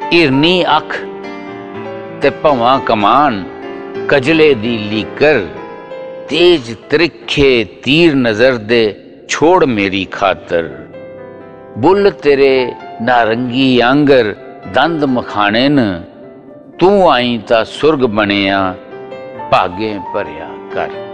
हिरनी अख ते भवां कमान, कजले दी लीकर, तेज त्रिखे तीर नजर दे छोड़ मेरी खातर। बुल तेरे नारंगी आंगर दंद मखाने न, तू आई तां सुरग बनिया भागे भरिया कर।